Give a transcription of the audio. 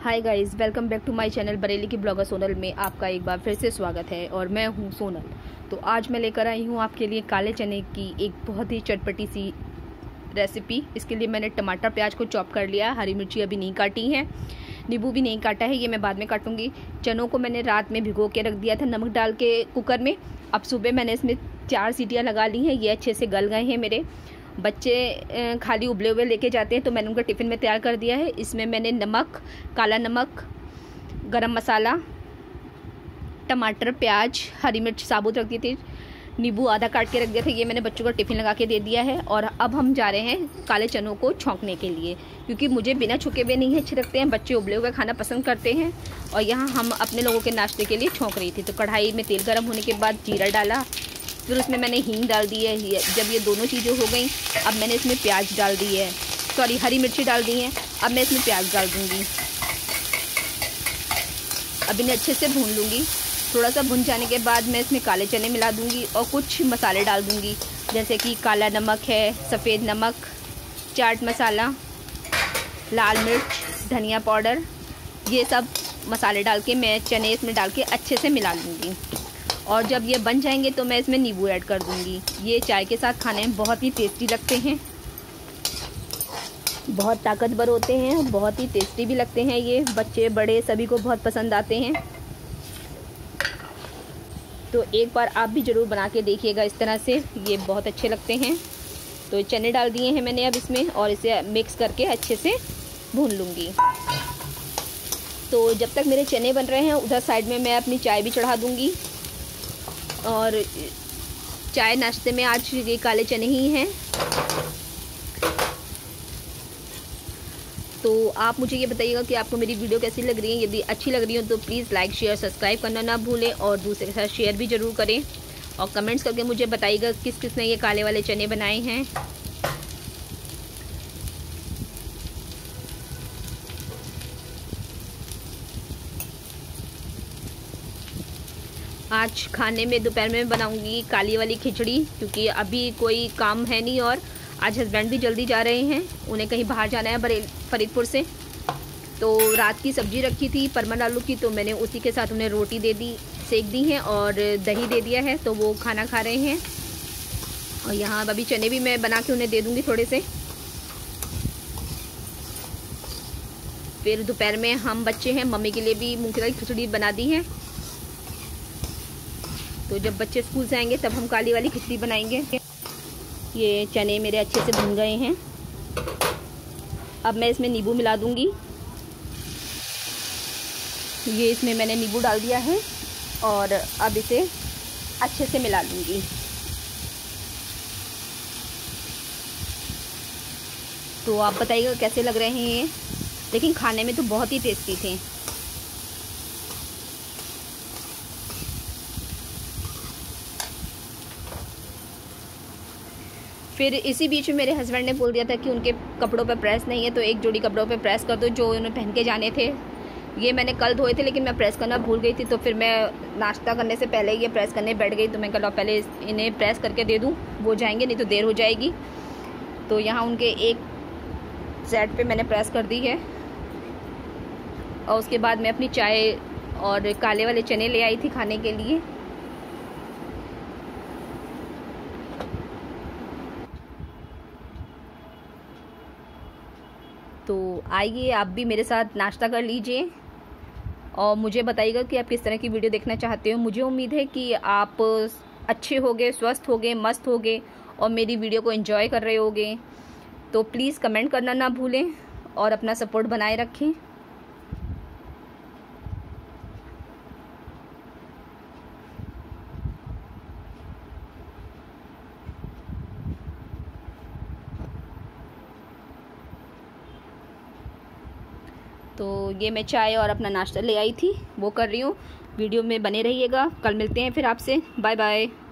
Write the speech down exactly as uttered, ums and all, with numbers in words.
Hi guys, welcome back to my channel Bareilly की blogger Sonal में आपका एक बार फिर से स्वागत है। और मैं हूं सोनल। तो आज मैं लेकर आई हूं आपके लिए काले चने की एक बहुत ही चटपटी सी रेसिपी। इसके लिए मैंने टमाटर प्याज को चॉप कर लिया, हरी मिर्ची अभी नहीं काटी है, नींबू भी नहीं काटा है, ये मैं बाद में काटूंगी। चनों को मैंने रात में भिगो के रख दिया था नमक डाल के कुकर में। अब सुबह मैंने इसमें चार सीटियाँ लगा ली हैं, ये अच्छे से गल गए हैं। मेरे बच्चे खाली उबले हुए लेके जाते हैं तो मैंने उनका टिफ़िन में तैयार कर दिया है। इसमें मैंने नमक, काला नमक, गरम मसाला, टमाटर, प्याज, हरी मिर्च साबुत रख दी थी, नींबू आधा काट के रख दिया था, ये मैंने बच्चों का टिफ़िन लगा के दे दिया है। और अब हम जा रहे हैं काले चनों को छौंकने के लिए, क्योंकि मुझे बिना छुके हुए नहीं अच्छे लगते हैं, बच्चे उबले हुए खाना पसंद करते हैं। और यहाँ हम अपने लोगों के नाश्ते के लिए छौंक रही थी। तो कढ़ाई में तेल गर्म होने के बाद जीरा डाला, फिर उसमें मैंने हींग डाल दी है। जब ये दोनों चीज़ें हो गई, अब मैंने इसमें प्याज डाल दी है, सॉरी हरी मिर्ची डाल दी है। अब मैं इसमें प्याज डाल दूँगी, अब इन्हें अच्छे से भून लूँगी। थोड़ा सा भुन जाने के बाद मैं इसमें काले चने मिला दूँगी और कुछ मसाले डाल दूँगी, जैसे कि काला नमक है, सफ़ेद नमक, चाट मसाला, लाल मिर्च, धनिया पाउडर, ये सब मसाले डाल के मैं चने इसमें डाल के अच्छे से मिला लूँगी। और जब ये बन जाएंगे तो मैं इसमें नींबू ऐड कर दूंगी। ये चाय के साथ खाने में बहुत ही टेस्टी लगते हैं, बहुत ताकतवर होते हैं, बहुत ही टेस्टी भी लगते हैं। ये बच्चे बड़े सभी को बहुत पसंद आते हैं। तो एक बार आप भी ज़रूर बना के देखिएगा इस तरह से, ये बहुत अच्छे लगते हैं। तो चने डाल दिए हैं मैंने अब इसमें, और इसे मिक्स करके अच्छे से भून लूँगी। तो जब तक मेरे चने बन रहे हैं, उधर साइड में मैं अपनी चाय भी चढ़ा दूँगी। और चाय नाश्ते में आज ये काले चने ही हैं। तो आप मुझे ये बताइएगा कि आपको मेरी वीडियो कैसी लग रही है। यदि अच्छी लग रही हो तो प्लीज़ लाइक शेयर सब्सक्राइब करना ना भूलें, और दूसरे के साथ शेयर भी ज़रूर करें। और कमेंट्स करके मुझे बताइएगा किस किस ने ये काले वाले चने बनाए हैं। आज खाने में दोपहर में बनाऊंगी काली वाली खिचड़ी, क्योंकि अभी कोई काम है नहीं और आज हस्बैंड भी जल्दी जा रहे हैं, उन्हें कहीं बाहर जाना है बरेली फरीदपुर से। तो रात की सब्ज़ी रखी थी परमल आलू की, तो मैंने उसी के साथ उन्हें रोटी दे दी, सेक दी हैं, और दही दे दिया है, तो वो खाना खा रहे हैं। और यहाँ अभी चने भी मैं बना के उन्हें दे दूँगी थोड़े से। फिर दोपहर में हम बच्चे हैं, मम्मी के लिए भी मूँग की दाल की खिचड़ी बना दी है। तो जब बच्चे स्कूल से आएंगे तब हम काली वाली खिचड़ी बनाएंगे। ये चने मेरे अच्छे से भुन गए हैं। अब मैं इसमें नींबू मिला दूंगी। ये इसमें मैंने नींबू डाल दिया है और अब इसे अच्छे से मिला लूँगी। तो आप बताइएगा कैसे लग रहे हैं ये, लेकिन खाने में तो बहुत ही टेस्टी थे। फिर इसी बीच में मेरे हस्बैंड ने बोल दिया था कि उनके कपड़ों पे प्रेस नहीं है, तो एक जोड़ी कपड़ों पे प्रेस कर दो जो उन्हें पहन के जाने थे। ये मैंने कल धोए थे, लेकिन मैं प्रेस करना भूल गई थी, तो फिर मैं नाश्ता करने से पहले ये प्रेस करने बैठ गई। तो मैं कल पहले इन्हें प्रेस करके दे दूँ, वो जाएंगे, नहीं तो देर हो जाएगी। तो यहाँ उनके एक सेट पे मैंने प्रेस कर दी है। और उसके बाद मैं अपनी चाय और काले वाले चने ले आई थी खाने के लिए। तो आइए आप भी मेरे साथ नाश्ता कर लीजिए और मुझे बताइएगा कि आप किस तरह की वीडियो देखना चाहते हो। मुझे उम्मीद है कि आप अच्छे होगे, स्वस्थ होगे, मस्त होगे और मेरी वीडियो को एंजॉय कर रहे होगे। तो प्लीज़ कमेंट करना ना भूलें और अपना सपोर्ट बनाए रखें। तो ये मैं चाय और अपना नाश्ता ले आई थी, वो कर रही हूँ। वीडियो में बने रहिएगा, कल मिलते हैं फिर आपसे। Bye bye.